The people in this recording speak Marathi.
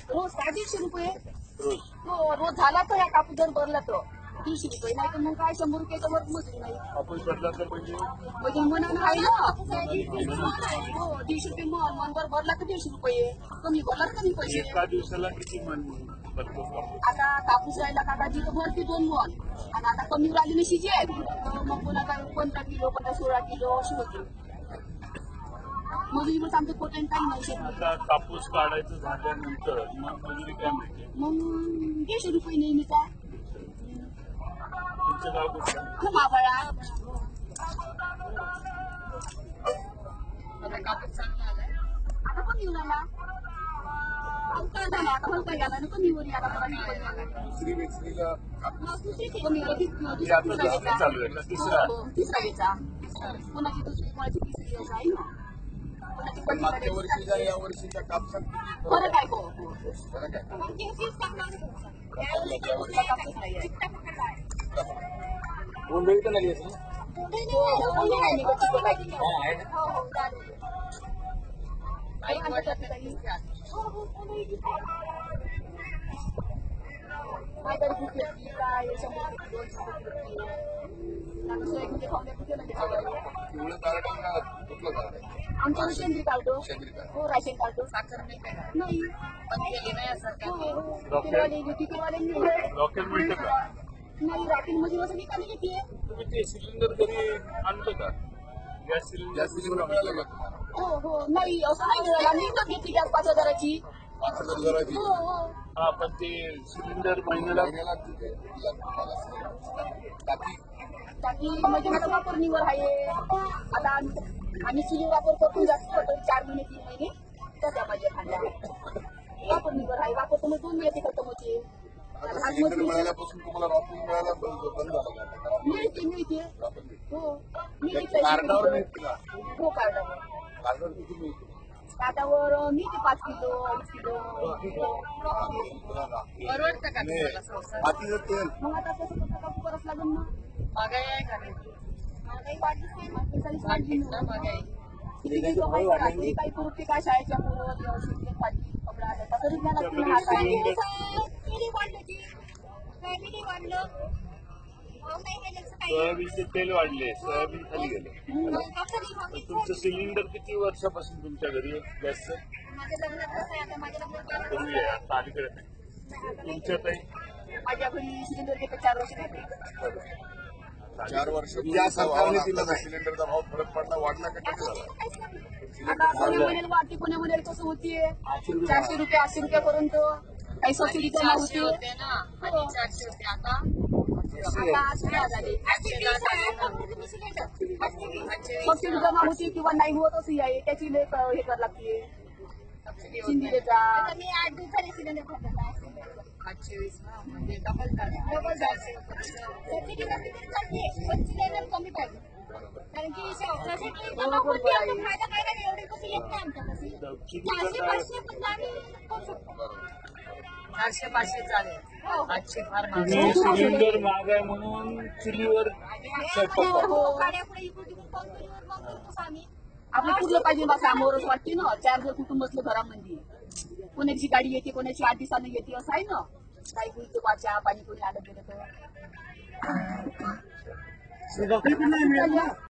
रोज काय 150 रुपये रोज हो रोज झाला तर या कापूस जर भरला तर 150 रुपये नाही तर मग काय 100 रुपयाचा वर मजुरी नाही कापूस भरला तर म्हणजे मनानं आहे ना हो 150 रुपये मनभर भरला तर 150 रुपये कमी भरला तर कमी पैसे एका दिवसाला किती मन भरतो कापूस? आता कापूस राहिला काकाजी तर भरते 2 मन आणि आता कमी राहिली ना शिजेल मग कोणाला 15 किलो कोणा 16 किलो अशी होते मजुरीवर आमचं पोटाने काही नाही शेत आता कापूस काढायचं झाल्यानंतर मग मजुरी काय मिळते? मग 150 रुपये नेहमीचा तुमचं गाव कुठलं? माबाळा आता कापूस चांगला आलाय आता पण येऊन आला काय झालं आता पण काय आला ना कमी वर आला दुसरी वेचणीला कमी हे आता दुसरं चालू आहे का? तिसरा तिसरा घ्यायचा कोणाची दुसरी कोणाची तिसरी घ्यायचा आहे ना कोणाची पण मागच्या पंचवीस वर्षीच्या या वर्षीच्या कापसात किती फरक आहे हो फरक आहे? कापूस नाही आहे गोंधळी तर नाही असेल पिवळं कार्ड का कुठलं कार्ड आहे? आमचं शेंद्री काढतो शेंद्री कार्ड. हो राशन काढतो साखर नाही पण केली नाही रॉकेल मिळतं का? नाही राखील मध्ये असं निकाली घेते तुम्ही ते सिलेंडर घरी आणलं का? गॅस गॅस सिलेंडर मिळालं का तुम्हाला? हो हो नाही असं नाही मिळालं आम्ही विकत घेतली गॅस 5,000ची 5,000 जराची हो हो हा पण ते सिलेंडर महिन्याला महिन्याला किती लागतं मला सिलेंडर? टाकी टाकी म्हणजे माझा वापरणीवर आहे आता आम्ही चुली वापरतो पण जास्त पडतो 4 महिने 3 महिने त्याच्या माझ्या खांद्या वापरणीवर आहे वापरतो मग 2 महिने खतम होते आता सिलेंडर मिळाल्यापासून तुम्हाला रॉकेल मिळायला बंद झालं का आता? मिळते रॉकेल मिळते. हो कार्डावर मिळते का? हो कार्डावर कार्डावर किती मिळते? कार्डावर मिळते 5 किलो 2 किलो परवडतं का तुम्हाला संसार? बाकीचं तेल मग आता कसं कसं कापू करावंच लागेल ना महागाई आहे का नाही? महागाई वाढलीच नाही मागच्या साली वाढली ना महागाई काही पुरते काय शाळेच्या पोरं शिक्षण भाजी कपडा आता तरी मला सोयाबीनचे तेल वाढले, सोयाबीन खाली गेलं. तर तुमचं सिलेंडर किती वर्षापासून तुमच्या घरी आहे गॅसचं? पूर्वी आहे, आता अलीकडे नाही. तुमच्यातही माझ्या घरी सिलेंडर घेते 4 वर्ष झाले 4 वर्ष या सरकारने दिलं नाही. सिलेंडरचा भाव फरक पडला वाढला का कमी झाला? आता कोणी म्हणेल वाढते कोणी म्हणेल कसं होतीये 400 रुपये 800 रुपयापर्यंत काही सबसिडी जमा 400 होते होते ना आणि 400 होते आता आता 800 झाले सबसिडी जमा होती किंवा नाही होत असं आहे त्याची लय हे करावं लागते शिंदिरेचा 820 ना म्हणजे डबल झाले कमी पाहिजे कारण की बरोबर आहे. फायदा काय नाही एवढे कसं येत नाही आमच्यापाशी 400-500 पण आम्ही करू शकतो 400-500 चालेल 800 फार महाग तुम्ही सिलेंडर महाग आहे म्हणून चुलीवर स्वयंपाक करता. गाड्यापुढे इकडून तिकडून फोन करून मग करतो आम्ही आपलं कुठलं पाहिजे बा सामोरच वाटते ना 4 जर कुटुंब असलं घरामध्ये कोणाची गाडी येते कोणाची 8 दिवसानं येते असं आहे ना काही कुठचं वाचा पाणी कोणी आलं गेलं तर